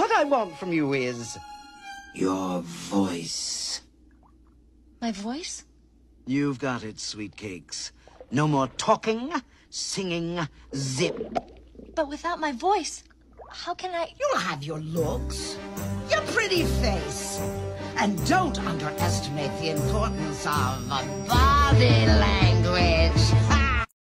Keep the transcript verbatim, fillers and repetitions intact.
What I want from you is... your voice. My voice? You've got it, Sweet Cakes. No more talking, singing, zip. But without my voice, how can I... You'll have your looks, your pretty face. And don't underestimate the importance of body language.